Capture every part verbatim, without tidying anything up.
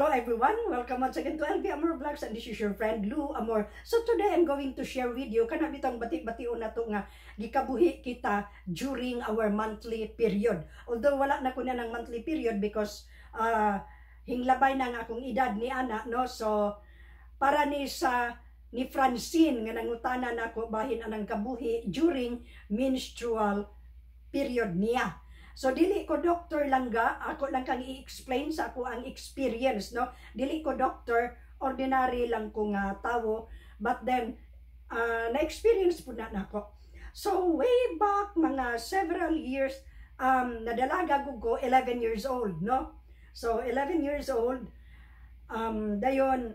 Hello everyone, welcome once again to L B Amor Vlogs, and this is your friend Lou Amor. So today I'm going to share video kana bitong bati-bation na to nga gikabuhi kita during our monthly period. Although wala na ko na ng monthly period because uh, hinglabay na nga akong edad ni ana, no? So para ni sa ni Francine nga nangutana na ko bahin anang kabuhi during menstrual period niya. So dili ko doctor lang ga, ako lang kang i-explain sa ako ang experience, no? Dili ko doctor, ordinary lang ko nga tawo, but then uh, na-experience po na nako. So way back mga several years, um nadalaga ko ko eleven years old, no? So eleven years old, um dayon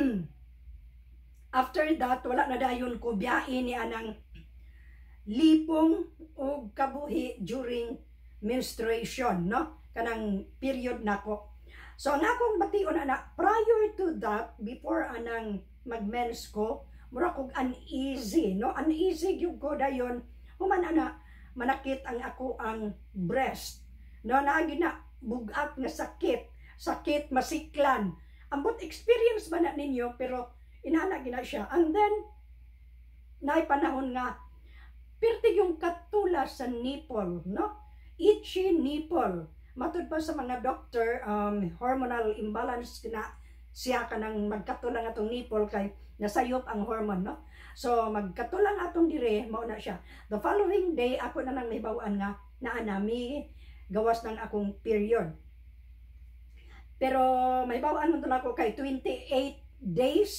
after that wala na dayon ko biyahe ni anang lipong o kabuhi during menstruation, no? Kanang period nako. So ang akong bation ana, prior to that, before anang mag-mens ko, mura kog uneasy, no? Uneasy gyud ko dayon, human ana manakit ang ako ang breast, no? Naagi na bugat nga sakit, sakit masiklan. Ambot experience ba na ninyo, pero inana gina siya. And then naay panahon nga pirti yung katulas sa nipple, no? Itchy nipple. Matud pa sa mga doctor, um, hormonal imbalance na siya ka nang magkatulang atong nipple kay nasayop ang hormone, no? So magkatulang atong dire, mao na siya. The following day ako na nang nahibawan nga naa nami gawas ng akong period. Pero mahibawan mo to ako kay twenty-eight days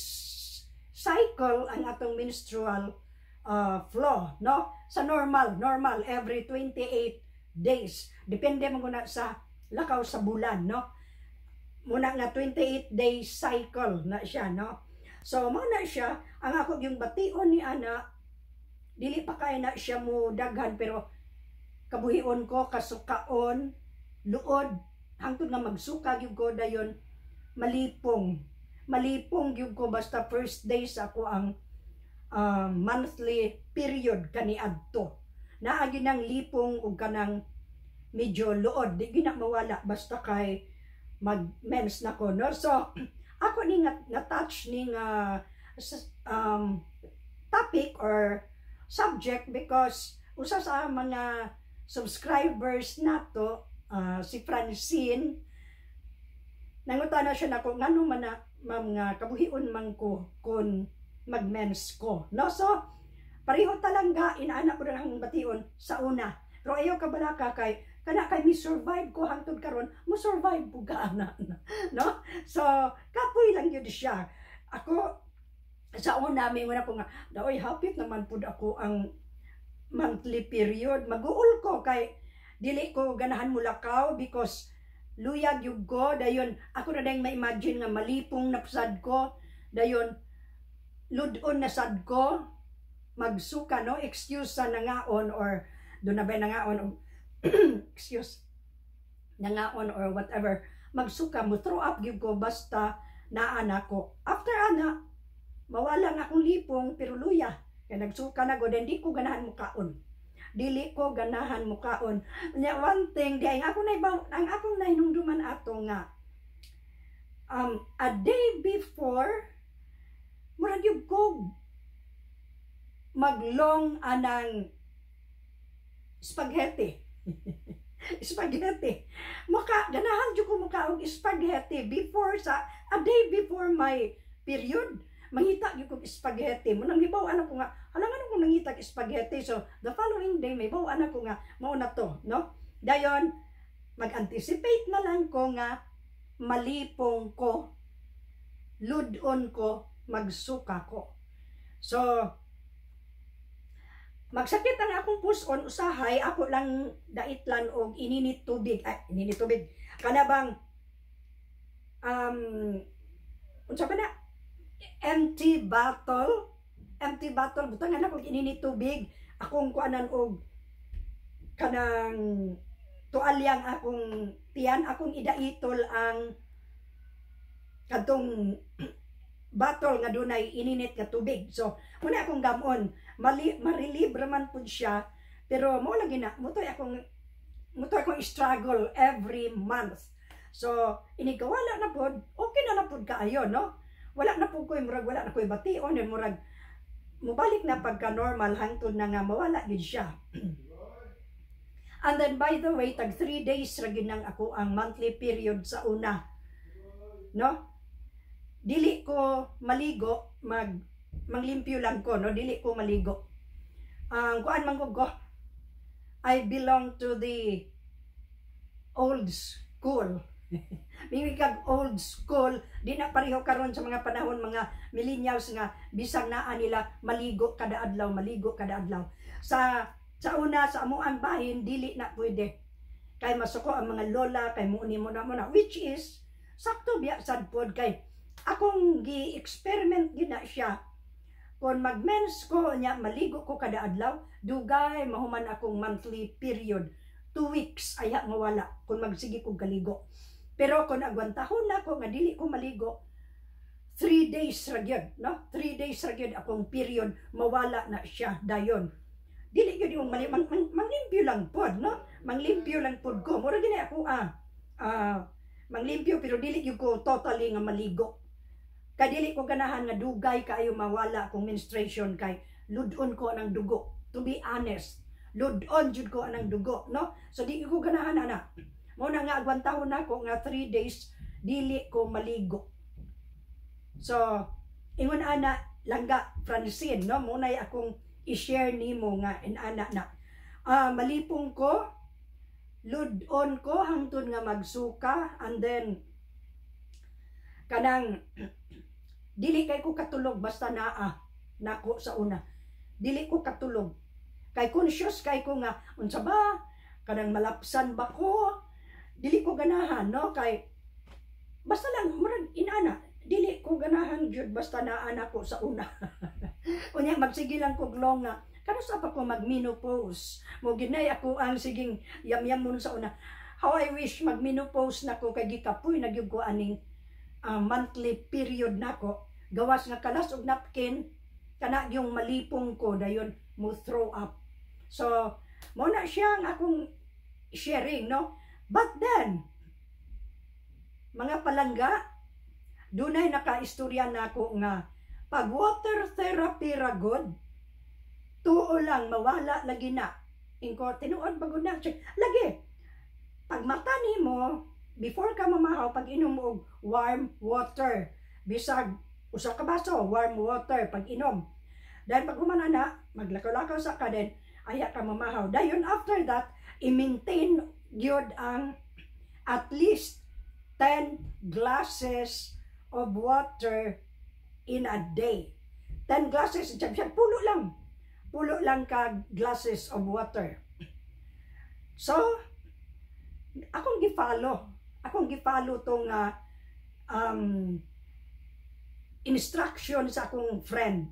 cycle ang atong menstrual uh, flow, no? Sa normal, normal every twenty-eight days. Depende mo na sa lakaw sa bulan, no? Muna nga twenty-eight day cycle na siya, no? So mo na siya ang ako yung bation ni ana, dili pa kay na siya mo daghan, pero kabuhion ko kasukaon luod hangtod nga magsuka gyud ko dayon malipong malipong gyud ko basta first days ako ang uh, monthly period kaniadto. Naagi ng lipong o kanang medyo luod, di gina mawala basta kay mag-mens na ko, no? So ako ni nga na-touch ni nga um, topic or subject because usa sa mga subscribers nato, uh, si Francine, nangutana siya nako ngano man na mga kabuhion man ko kun mag-mens ko, no? So pareho talaga inaana ko ang bation sa una. Pero ayaw ka bala ka kay kana kay mi survive ko hangtod karon, mo survive po ka ana, no? So kapoy lang yun siya. Ako sa una may una ko nga daoy hapit naman pud ako ang monthly period. Maguol ko kay dili ko ganahan mulakaw because luyag yug ko dayon ako na dayong ma-imagine nga malipong napsad ko dayon ludon na sad ko magsuka, no? Excuse sa nangaon or doon na ba nangaon excuse nangaon or whatever, magsuka mo throw up gyud ko basta naana ko. After ana mawala nga akong lipong pero luya kay nagsuka na go, then di ko ganahan mukaon, dili ko ganahan mukaon. Nya one thing di ang ako na ang akong nahinumduman ato nga um a day before murag gyud ko maglong anang spaghetti. Spaghetti. Maka ganahan jud ko muka og spaghetti before sa a day before my period. Mangita jud ko spaghetti. Mo nang hibaw ana ko nga, halangan ko nangita spaghetti. So the following day may baw ana ko nga mao na to, no? Dayon mag-anticipate na lang ko nga malipong ko, ludon ko, magsuka ko. So magsakit ang akong puson, usahay ako lang daitlan og ininit tubig, ay ininit tubig kana bang um unsa ba na empty bottle empty bottle butangan ako ininit tubig, akong kuanan og kanang tualyang akong tiyan, akong idaitol ang kadtong bottle nga dunay ininit nga tubig. So muna akong gamon mali marelieve man pud siya, pero mo lagi na mutoy akong mutoy akong struggle every month. So inigawala na pod, okay na na pod kaayo, no? Wala na pod ko murag wala na koy bation, and murag mubalik na pagka normal hangtod na nga mawala gid siya. And then by the way, tag three days ra gid nang ako ang monthly period sa una. No? Dili ko maligo, mag manglimpyo lang ko, no? Dili ko maligo. Ang uh, kuan man ko, I belong to the old school. Mingi kag old school, di na pareho karon sa mga panahon mga millennials nga bisag naa nila maligo kada adlaw, maligo kada adlaw. Sa sa una sa amo ang bahin dili na pwede. Kay masuko ang mga lola kay muuni mo na mo na, which is sakto biya sad pod kay akong gi-experiment gina siya. Kung mag-mens ko nya maligo ko kada adlaw, dugay mahuman akong monthly period. Two weeks aya nga wala kung magsige kog kaligo. Pero kung agwantahon na ko nga dili ko maligo, three days ra gyud, no? Three days ra gyud akong period mawala na siya dayon. Dili gyud yung mali mang, mang, manglimpyo lang pod, no? Manglimpyo lang pod ko. Mura gini ako ah, ah manglimpyo pero dili gyud ko totally nga maligo. Kay dili ko ganahan nga dugay kaayo mawala akong menstruation kay ludon ko ng dugo. To be honest, ludon jud ko anang dugo, no? So di ko ganahan ana. Mo na nga agwantahon nako nga three days dili ko maligo. So ingon ana langga Francine, no? Mo na akong i-share nimo nga in ana na. Uh, malipong ko, ludon ko hangtod nga magsuka, and then kanang dili kay ko katulog basta naa nako sa una. Dili ko katulog. Kay conscious kay ko nga unsa ba kanang malapsan ba ko? Dili ko ganahan, no? Kay basta lang murag inana, dili ko ganahan jud basta naa nako sa una. Unya magsige lang ko glong nga kano sa pa ko mag-menopause. Mo ginay ako ang siging yam-yam mo sa una. How I wish mag-menopause nako kay gikapoy na gyud ko aning uh, monthly period nako. Gawas nga kalas og napkin kana yung malipong ko dayon mo throw up. So mo na siya ang akong sharing, no? But then mga palangga, dunay nakaistorya nako nga pag water therapy ra god, tuo lang mawala lagi na. Ingko tinuod bagod na lagi. Pag mata nimo before ka mamahaw, pag inom mo og warm water, bisag usa ka baso warm water pag inom. Dahil pag humana na, maglakaw-lakaw sa ka din, aya ka mamahaw. Dayon after that, i-maintain gyud ang at least ten glasses of water in a day. ten glasses, siyang pulo lang. Pulo lang ka glasses of water. So, akong gi-follow. Akong gi-follow tong uh, um, instruction sa akong friend.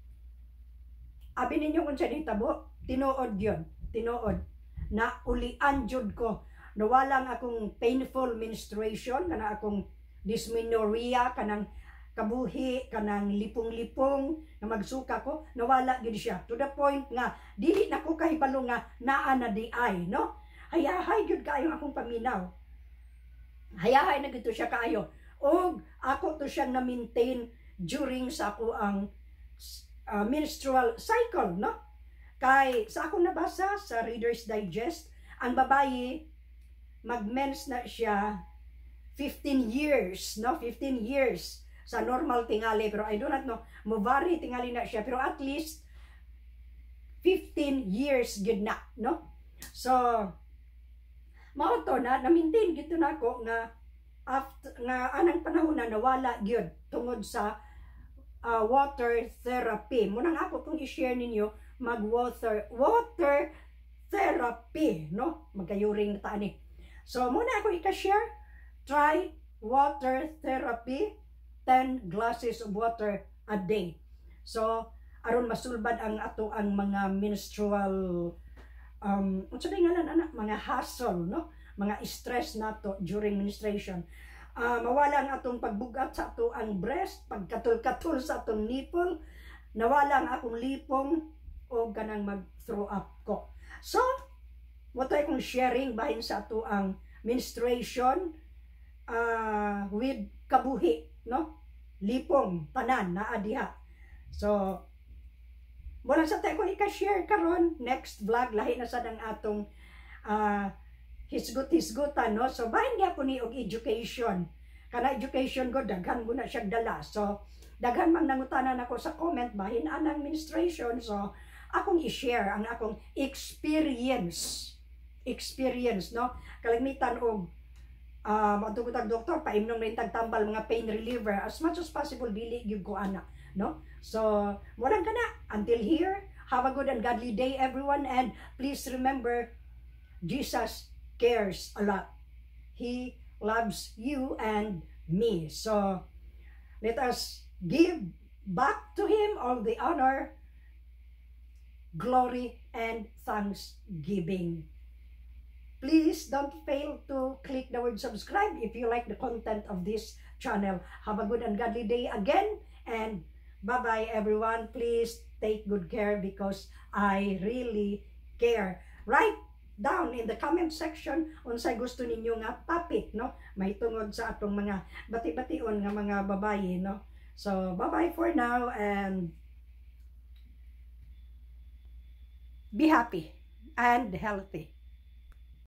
Abi ninyo kung siya ditabo, tinuod yun. Tinuod. Na ulian jud ko. Nawalang akong painful menstruation, kana akong dysmenorrhea, kanang kabuhi, kanang lipong-lipong, na magsuka ko, nawala gid siya. To the point nga, dili na ko kahibalo nga naa na di ay, no? Hayahay jud kaayo akong paminaw. Hayahay na gito siya kaayo. Og ako to siyang na-maintain during sa ako ang uh, menstrual cycle, no? Kay sa akong nabasa sa Reader's Digest, ang babayi mag-mens na siya fifteen years, no? fifteen years sa normal tingali, pero I do not know, mo vary tingali na siya, pero at least fifteen years gid na, no? So mao to na na-maintain gito nako nga after nga anang panahon na nawala gyud tungod sa uh, water therapy. Muna nga ako kung i-share ninyo mag water water therapy, no? Magkayuring na tani. So muna ako i-share, try water therapy, ten glasses of water a day. So aron masulbad ang ato ang mga menstrual um unsa day ngalan anak, mga hassle, no? Mga stress nato during menstruation. Uh, mawala ang atong pagbugat sa ato ang breast, pagkatul-katul sa atong nipple, nawala ang akong lipong o ganang mag-throw up ko. So, what ay kong sharing bahin sa ato ang menstruation, uh, with kabuhi, no? Lipong tanan naa diha. So wala sa tayo ko ika-share karon next vlog lahi na sa dang atong uh, hisgot-hisgotan, no? So bahin niya po ni og education. Kana education ko daghan ko na siya dala. So daghan man nangutanan ako sa comment bahin anang administration. So akong i-share ang akong experience. Experience, no? Kalimitan og uh, matugutag doktor paimnom rin tagtambal mga pain reliever as much as possible dili gyud ko ana, no? So wala ka na until here. Have a good and godly day everyone, and please remember Jesus cares a lot. He loves you and me. So let us give back to him all the honor, glory, and thanksgiving. Please don't fail to click the word subscribe if you like the content of this channel. Have a good and godly day again, and bye-bye everyone. Please take good care because I really care. Write down in the comment section unsay gusto ninyo nga topic, no? May tungod sa atong mga bati-bation nga mga babaye, no? So bye-bye for now, and be happy and healthy.